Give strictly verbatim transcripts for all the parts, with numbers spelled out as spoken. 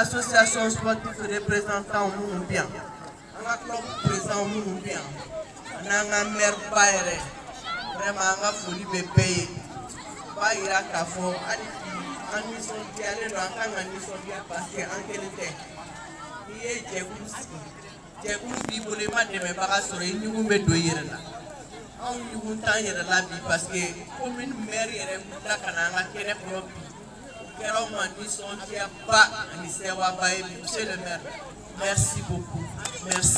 association sportive représentant au monde bien. On a club présent au monde bien. On a un maire Bayer. Vraiment, on a folie de payer. Bayer à Kafo. On nous sont dit aller dans un nous sont dit parce qu'en qualité. Il est Djegouski. Djegouski pour les matchs de mes parents sur les nouveaux médoyers là. On nous entend y aller là parce que comme une mère est là quand on a qu'elle est propre. Monsieur le maire, merci beaucoup. Merci.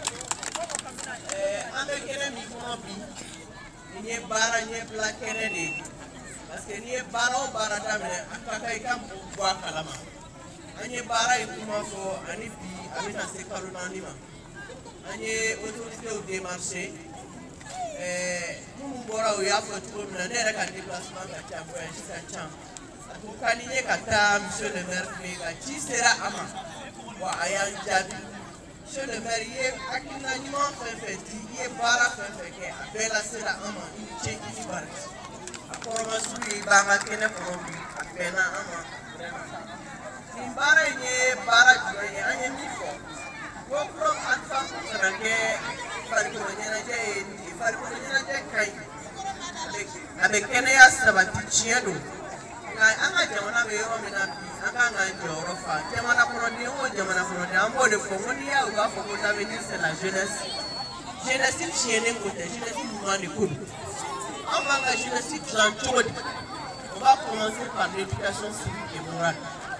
Avec les micros, il y a barra, il y a plaqué. Parce que il y a barra, barra, il y a bois calama. Il y a barra, il y a fort, il y a un secteur d'anima. Il y a autorité au démarché. Nous avons eu à faire tout le monde, il y a un déplacement qui a été fait. Kaliye kata monsieur le maire Mega qui sera ama wa ayan jabi monsieur le maire ye akina nyima fefeti ye bara fefeke abela sera ama ni cheki ni bara akoro masuri banga kene probi apena ama ni bara ye bara joye anye mifo wo pro atfa sanake farko nyana je ni farko nyana je kai avec kene ya sabati chiedo anga jamana be yo mina anga nga njoro fa jamana prodi o jamana prodi ambo de fongoni ya uga fongo ta venir c'est la jeunesse jeunesse chiene côté jeunesse mouvement de coup on va la jeunesse plan chodi on va commencer par l'éducation civique et morale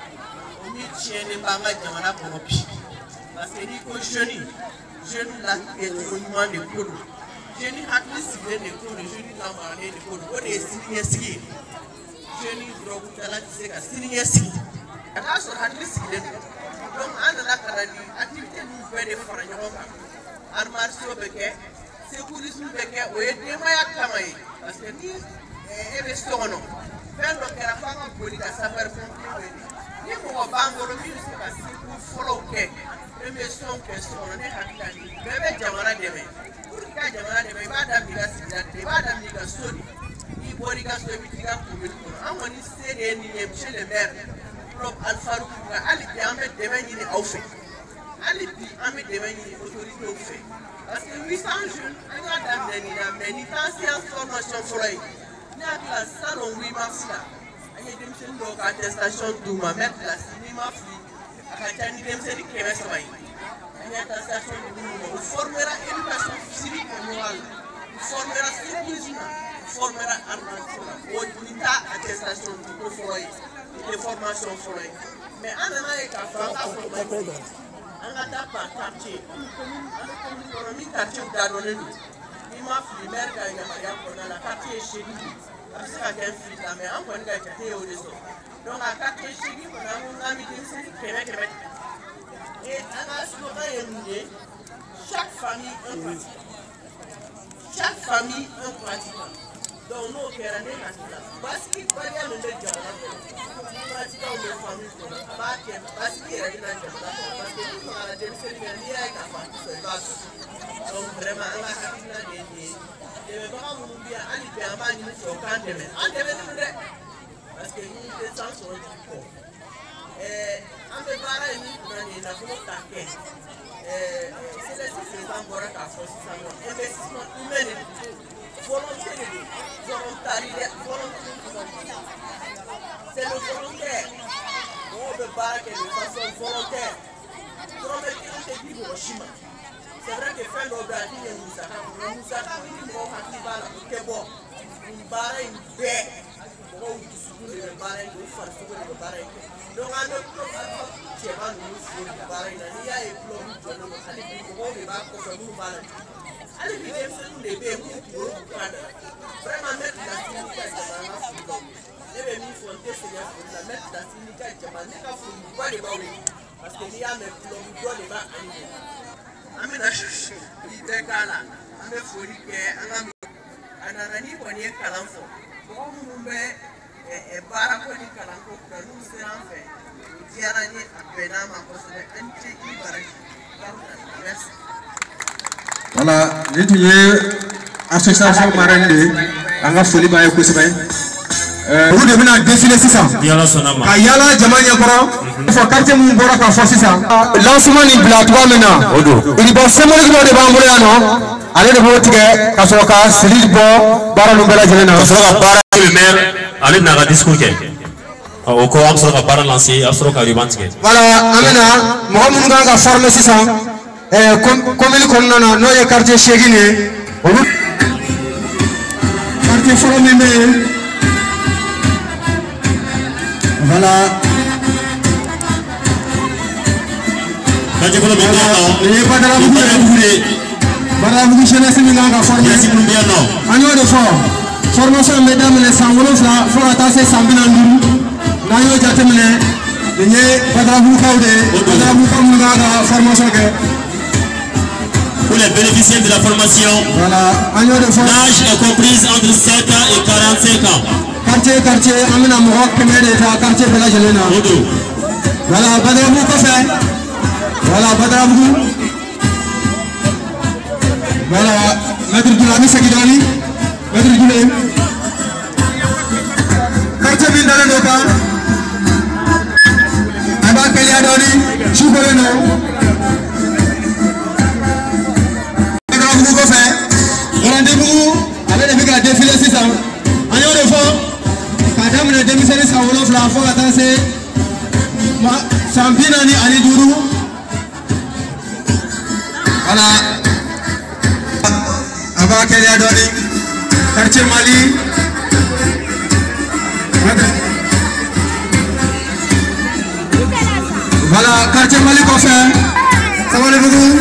on y chiene banga jamana propi parce que ni ko jeune jeune la et mouvement de coup jeune hakli civique de coup jeune la maré de coup on est signé signé jeune drogue tala tseka signé signé aka so hakli signé donc ana la karali activité nous fait des fora nyoka ar marcio beke sécurisme beke o yede maya kamay parce que ni e be sono fendo kera fanga politique saper pompier ni mo bangoro mi se ka siku follow ke e son question ne hakali bebe jamana deme pour ka jamana deme ba da mi ga signa ba da mi ga soni i bori ga so mi ga ko mi ko amoni sere ni e monsieur le maire club alfaru ga ali bi amet deme ni au fait ali bi amet deme ni autorité au fait parce que huit cents jeunes on a d'amener na méditation formation forêt na la salon huit mars là anye dem sen do ka attestation duma mettre la cinéma fi akatani dem sen keme samay anye attestation duma formera éducation civique et morale formera civisme formera armation o dinta attestation du forêt de formation forêt mais en ana e ka fa ka formation anga ta pa quartier commune commune économique quartier d'adonné ni ma fi maire ka ya maria ko na la quartier chez lui parce que quelqu'un fit la mais en point ka quartier au réseau donc à quartier chez lui on a un ami qui s'est keme keme et anga so ka yemide chaque famille un pratique chaque famille un pratiquant donc nous qui rendez la classe parce qu'il va y avoir le jardin pratiquant de famille pas que parce qu'il rendez la jardin parce que nous on a des services liés à la famille donc vraiment on a capté la dédiée et vraiment nous bien aller bien mal nous sur quand demain en demain parce que nous les gens sont du et en préparant nous on a des affaires taquées et c'est les systèmes pour la force ça investissement humain volonté de volontariat volonté c'est le volontaire on peut pas que de façon volontaire comme il te dit au Chima c'est vrai que faire l'obradie de Moussa Moussa qui m'a dit bala que bon une barre une baie pour vous le barre de faire ce que le barre donc à notre c'est pas nous le barre il y a et plomb pour nous aller pour le barre pour faire nous barre allez bien faire nous les baie pour vraiment mettre la signification de la et bien il faut essayer de la mettre la signification de la pour quoi les barres parce que il y a mes plombs pour les barres amina shishi itekala ame fori ke anam ananani woni kalanfo ko mumbe e bara ko ni kalanko ko nu seranfe diarani apena ma ko se anti ibaraki merci voilà ni tuye association marande anga foli baye ko sibay olu de bɛna défiler sisan ka yala jama ɲɛkɔrɔ fɔ quartier mun bɔra ka fɔ sisan lancement nin bila cogoya min na il bɔ symbolique dɔ de b'an bolo yan nɔ ale de b'o tigɛ ka sɔrɔ ka siri bɔ baara ninnu bɛɛ lajɛlen na ka sɔrɔ ka baara le maire ale bɛna ka discours kɛ o ko an bɛ sɔrɔ ka baara lancer a bɛ sɔrɔ ka ruban tigɛ voilà an bɛna mɔgɔ minnu kan ka former sisan commune kɔnɔna na n'o ye quartier seegin ye olu quartier fɔlɔ min bɛ yen voilà quartier fɔlɔ min bɛ yen nɔ o ye Badalabugu ye Badalabugu jeunesse min kan ka former an y'o de fɔ formation bɛ daminɛ san wolonwula fo ka taa se san bi naani duuru n'an y'o jateminɛ nin ye Badalabugukaw de ye Badalabugukaw minnu kan ka formation kɛ. Pour les bénéficiaires de la formation, voilà. L'âge est compris entre sept ans et quarante-cinq ans. Quartier, quartier, amena mohok kemere ta quartier bela jelena. Voilà, Badalabugu ko fait. Voilà, Badalabugu. Voilà, maître Dulami Sekidoni, maître Dulami. Quartier bin dala doka. Aba Keliadoni, Chukoleno. Rendez-vous avec les mecs à défiler c'est ça. En y'a de fois, quand même les démissionnaires sont wolof la fois attends c'est moi champion ani ani duru. Voilà. Aba Kelia Doni, quartier Mali. Voilà, quartier Mali qu'on fait. Ça va les beaucoup.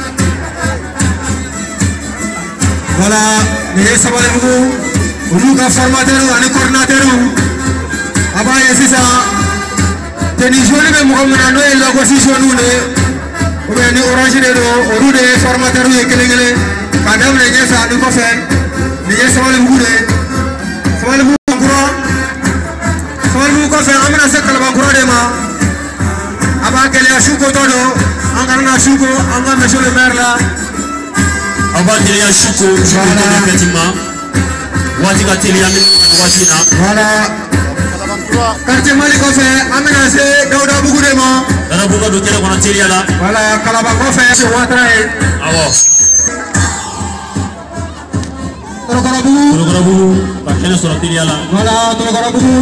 Voilà, les Sabalebugu, nous avons formateur, les coordinateurs. Avant, il y a ça. Tenez, je vais vous montrer la position nous. Ou bien, nous orange les deux, ou des formateurs qui sont les Madame les gens, nous avons fait. Les Sabalebugu, Sabalebugu, Sabalebugu, qu'on fait, on a cette calabangura de ma. Avant qu'elle ait un chouko todo, on a un chouko, on a monsieur le maire là. On va tirer un chouko, effectivement. Voilà. Quartier Mali qu'on fait, aménagé, Daouda beaucoup de mots. Voilà, Kalabang qu'on fait, sur Ouattaraï. Ah bon. Torokorabougou. Torokorabougou. Voilà, Torokorabougou.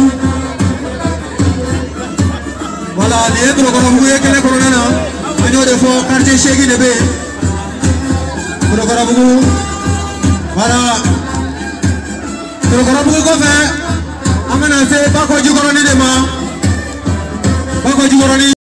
Voilà, les Torokorabougou, il y a quelques colonels. Il y a des fois, quartier Chégi de B. Torokorabougou. Voilà. Torokorabougou qu'on fait, aménagé, pas quoi du colonel de ma. Pas quoi du colonel.